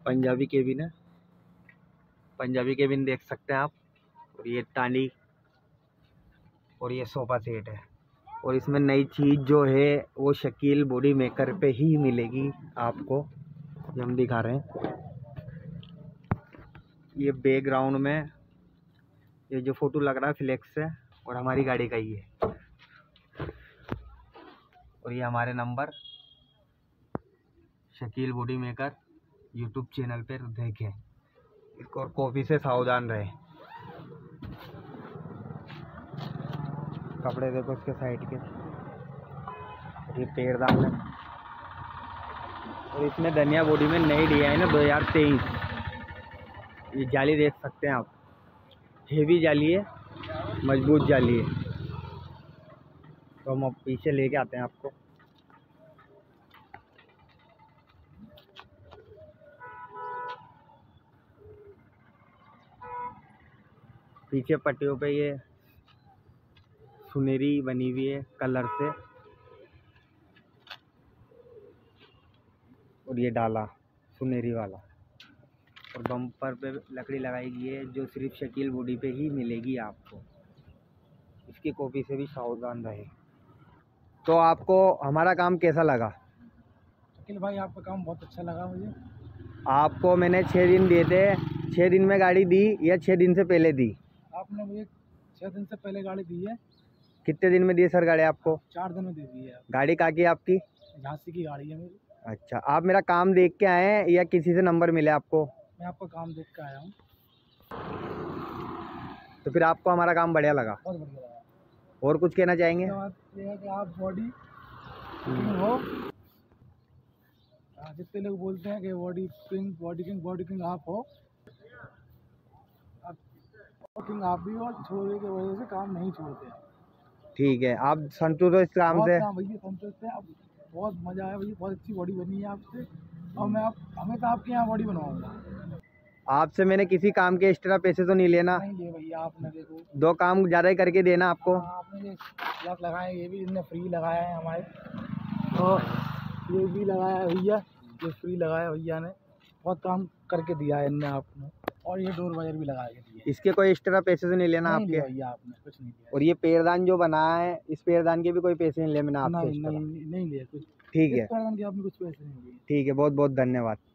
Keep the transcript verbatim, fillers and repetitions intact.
Punjabi cabin है, Punjabi cabin देख सकते हैं आप। और ये टाली और ये सोफ़ा सेट है। और इसमें नई चीज़ जो है वो शकील बॉडी मेकर पे ही मिलेगी आपको, ये हम दिखा रहे हैं। ये बैकग्राउंड में ये जो फोटो लग रहा है फ्लेक्स है और हमारी गाड़ी का ही है। और ये हमारे number Shakeel body maker YouTube channel पर देखें इसको, और कॉफ़ी से सावधान रहे। कपड़े देखो इसके साइड के, ये पैरदान है। और इसमें धनिया बॉडी में नई डिजाइन है दो हज़ार तेईस। ये जाली देख सकते हैं आप, हेवी जाली है, मजबूत जाली है। तो हम अब पीछे लेके आते हैं आपको। पीछे पट्टियों पे ये सुनहरी बनी हुई है कलर से। और ये डाला सुनहरी वाला, और बम्पर पे लकड़ी लगाई गई है जो सिर्फ शकील बॉडी पे ही मिलेगी आपको। इसकी कॉपी से भी सावधान रहे। तो आपको हमारा काम कैसा लगा? शकील भाई आपका काम बहुत अच्छा लगा मुझे। आपको मैंने छः दिन दिए थे, छः दिन में गाड़ी दी या छः दिन से पहले दी? आपने मुझे छः दिन से पहले गाड़ी दी है। कितने दिन में दी सर गाड़ी आपको? चार दिन में दे दी है। गाड़ी कहाँ की है आपकी? झांसी की गाड़ी है मेरी। अच्छा, आप मेरा काम देख के आए हैं या किसी से नंबर मिले आपको? मैं आपका काम देख के आया हूँ। तो फिर आपको हमारा काम बढ़िया लगा? बहुत बढ़िया लगा। और कुछ कहना चाहेंगे? बात ये है कि आप बॉडी किंग हो। जितने लोग बोलते हैं कि body king body king body king आप हो, आप किंग आप भी हो। छोड़ने की वजह से काम नहीं छोड़ते आप। ठीक है, आप संतुष्ट हो इस काम से? भैया संतुष्ट है, आप बहुत मजा आया भैया, बहुत अच्छी बॉडी बनी है आपसे। और मैं आप हमेशा आपके यहाँ बॉडी बनवाऊंगा। आपसे मैंने किसी काम के एक्स्ट्रा पैसे तो नहीं लेना? नहीं लिए भैया, आपने देखो दो काम ज़्यादा ही करके देना आपको। हाँ, आपने ये ग्लास लगाए, ये भी इनने फ्री लगाया है हमारे। और ये भी लगाया है भैया, ये फ्री लगाया भैया ने, बहुत काम करके दिया है इनने आपने। और ये डोर वायर भी लगा के दिए। इसके कोई एक्स्ट्रा पैसे तो नहीं लेना नहीं आपके? भैया आपने कुछ नहीं लिया। और ये पैरदान जो बनाया है, इस पैरदान के भी कोई पैसे नहीं लिए मैंने आपसे? नहीं नहीं नहीं लिए कुछ। ठीक है, पैरदान के आपने कुछ पैसे नहीं लिए। ठीक है, बहुत बहुत धन्यवाद।